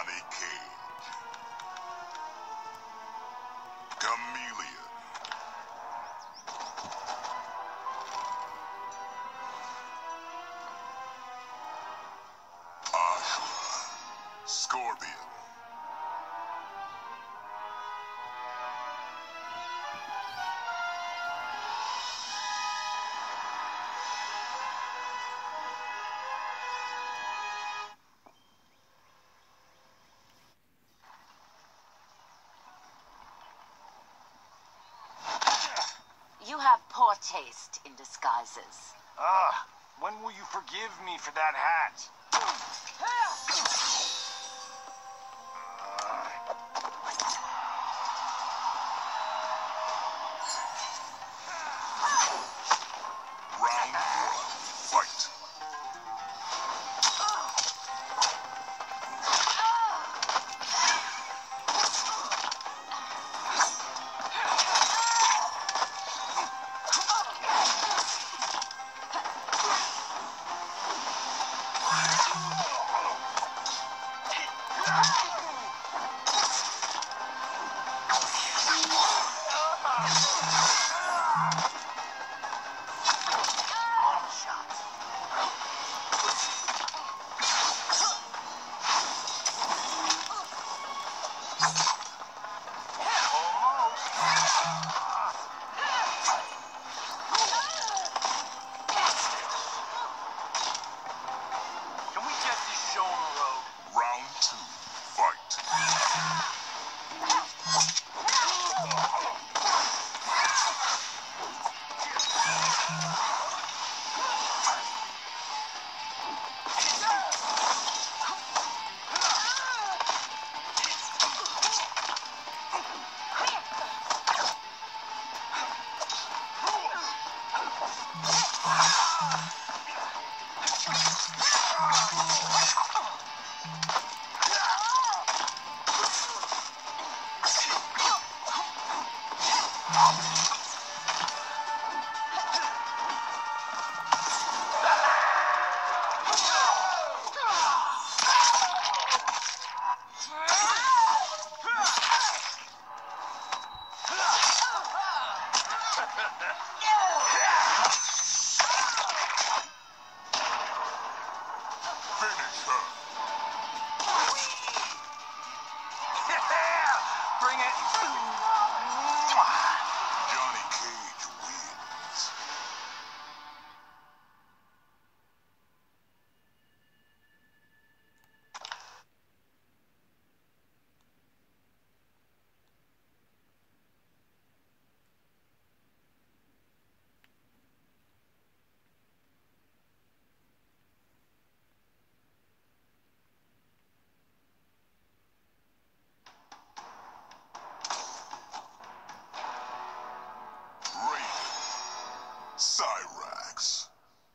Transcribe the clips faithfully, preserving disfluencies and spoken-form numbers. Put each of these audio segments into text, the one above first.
Johnny Cage. Chameleon. Ashura. Scorpion. You have poor taste in disguises. Ah, when will you forgive me for that hat? Round one, fight. Round two, fight. Finish her. Bring it. Johnny Cage wins. Cyrax.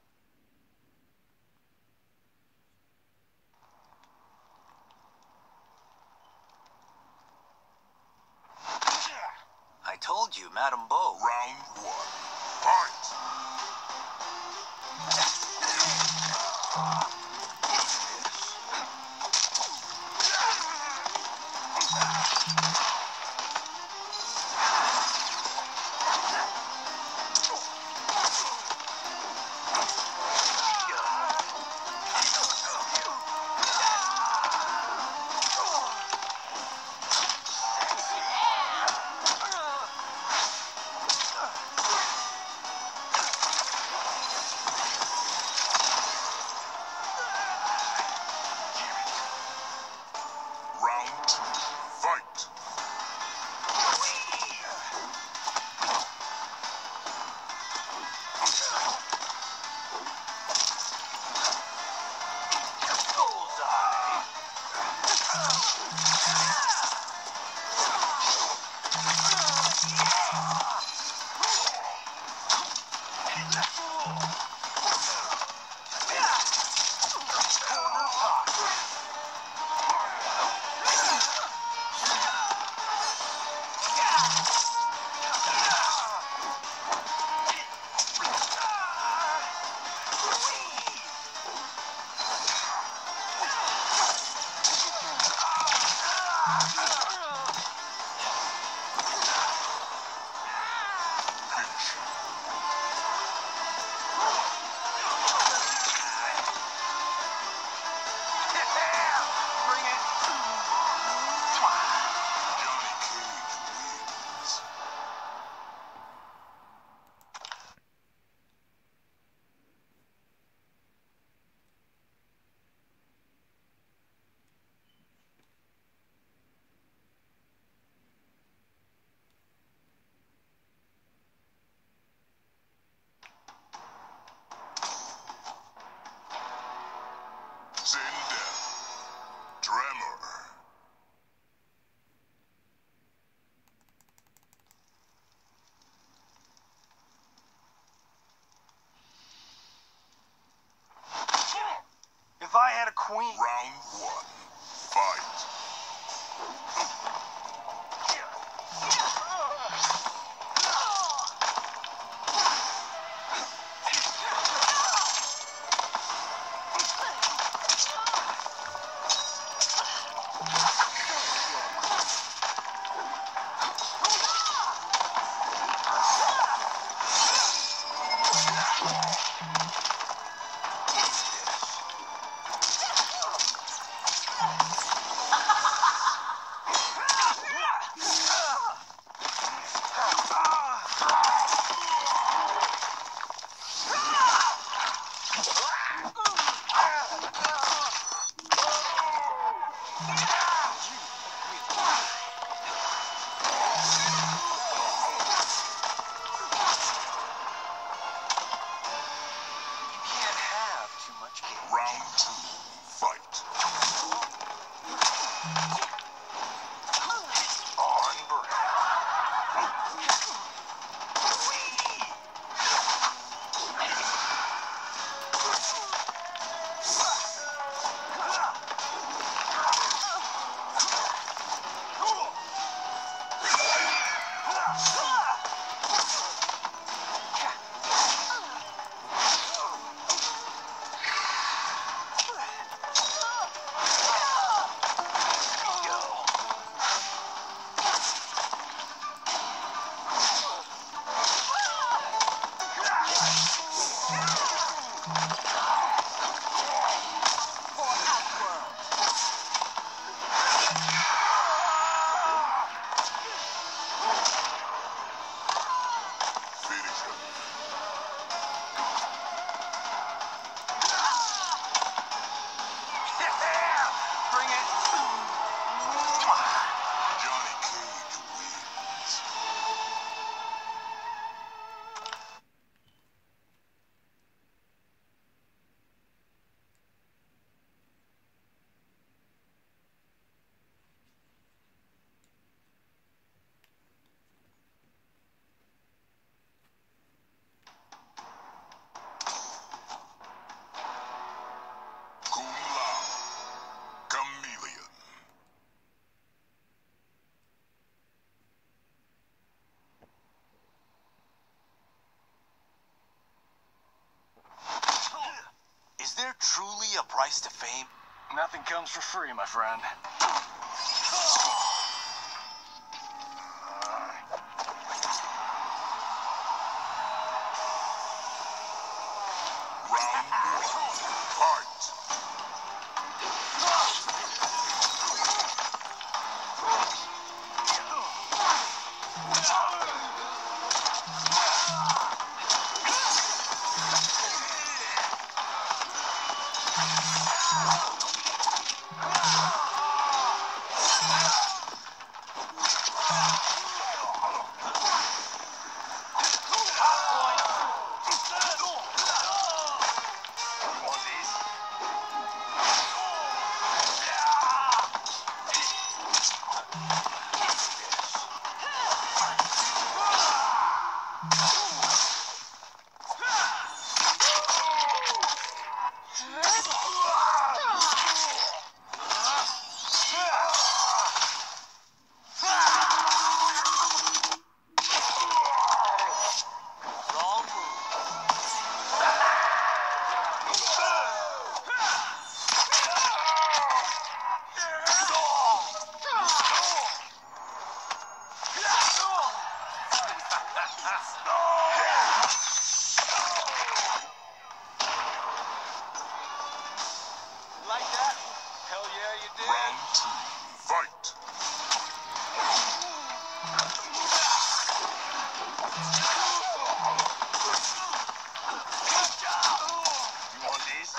I told you, Madam Bo. Round one, fight. Round two, fight. Bring it. Johnny Cage wins. Zindel. Tremor. If I had a queen. Round one. Fight. Round two. Fight. Is there truly a price to fame? Nothing comes for free, my friend. Round one. Fight. Dad. Round two, fight. You want these?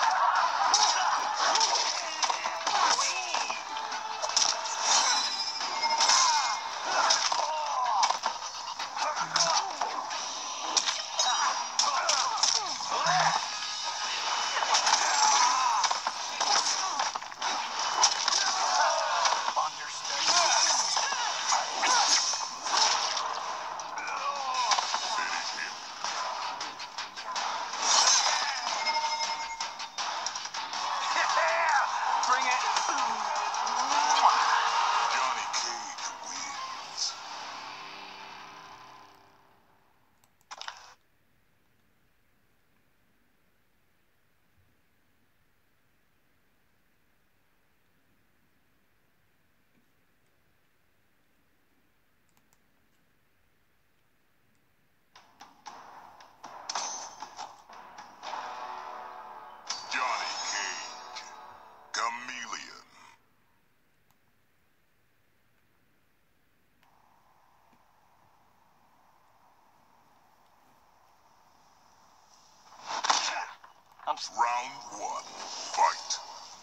Bring it. Johnny Cage wins. Johnny Cage, Chameleon. I'm s- Round one, fight.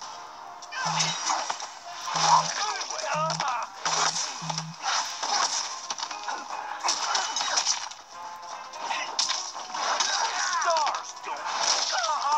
Stars don't.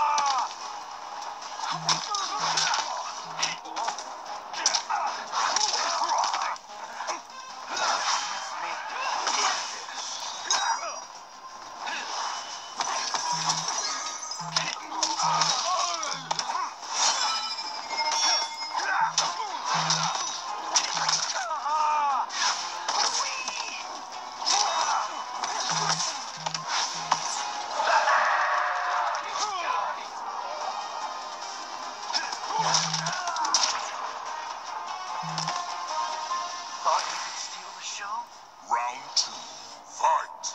Thought you could steal the show? Round two, fight.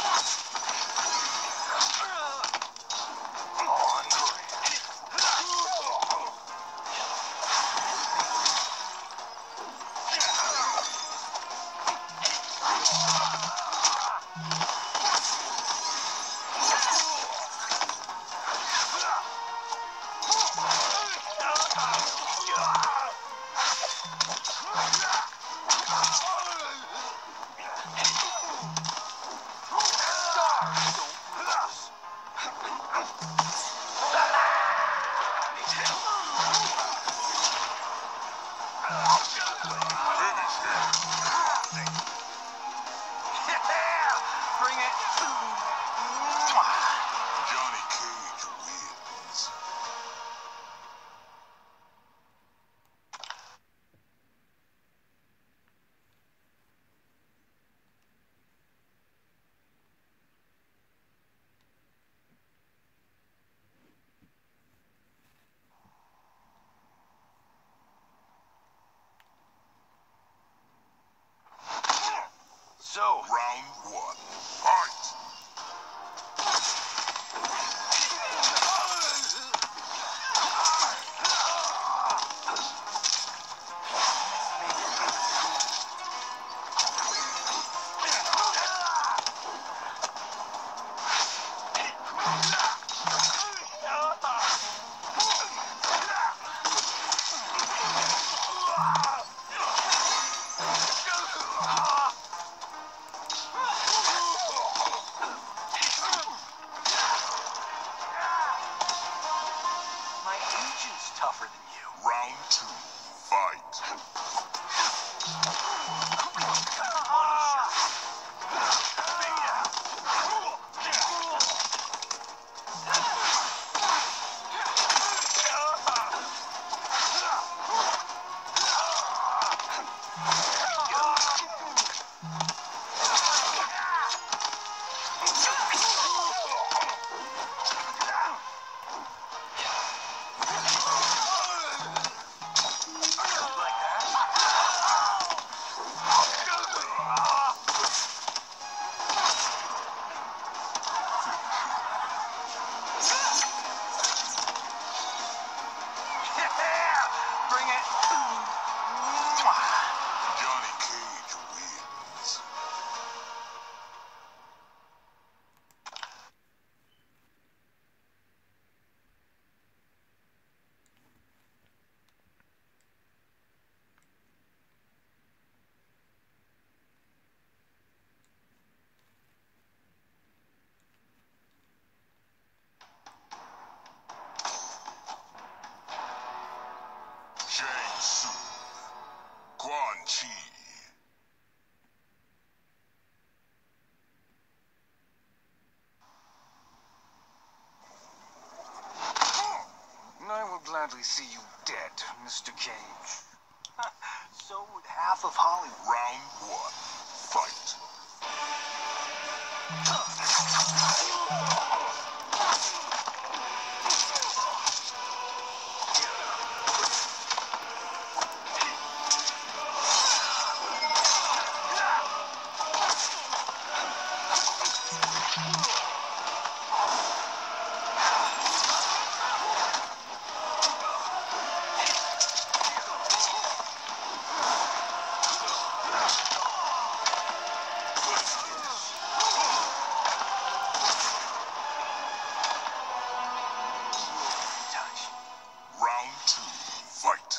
Bring it. Johnny Cage wins. So, Round one, fight. my agent's tougher than you. Round two, fight. Money shot. Like that? Chi. I will gladly see you dead, Mister Cage. So would half of Hollywood. Round one. Fight. Round two. Fight.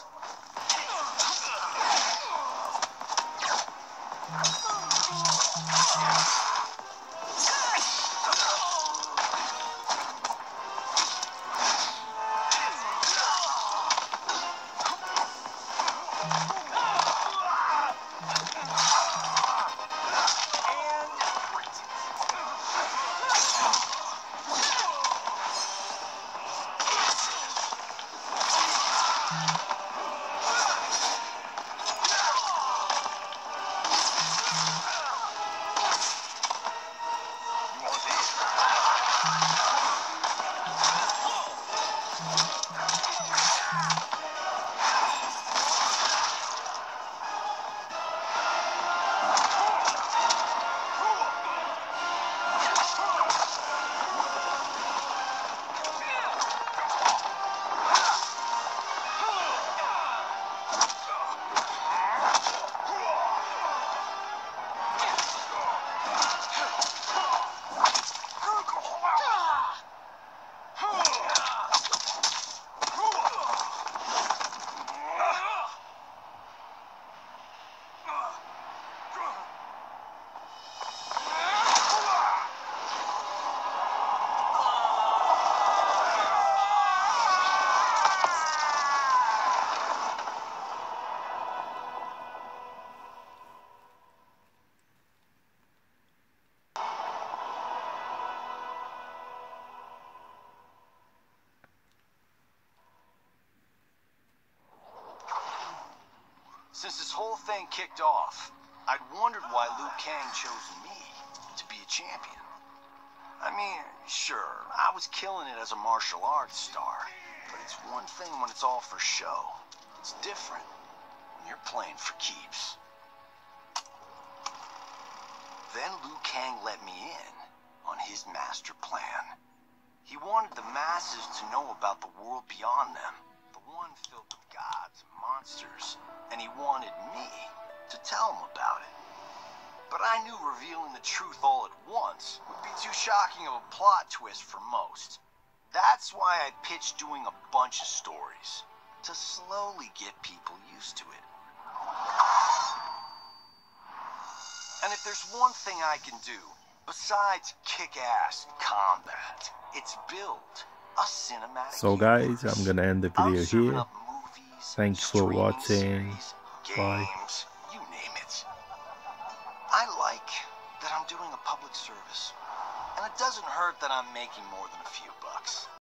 Since this whole thing kicked off, I'd wondered why Liu Kang chose me to be a champion. I mean, sure, I was killing it as a martial arts star, but it's one thing when it's all for show. It's different when you're playing for keeps. Then Liu Kang let me in on his master plan. He wanted the masses to know about the world beyond them, the one filled with gods and monsters, and he wanted me to tell them about it. But I knew revealing the truth all at once would be too shocking of a plot twist for most. That's why I pitched doing a bunch of stories, to slowly get people used to it. And if there's one thing I can do, besides kick-ass combat, it's build a cinematic So guys, I'm gonna end the I'm video serving here. up movies, Thanks for streaming watching. series, Bye. games, you name it. I like that I'm doing a public service. And it doesn't hurt that I'm making more than a few bucks.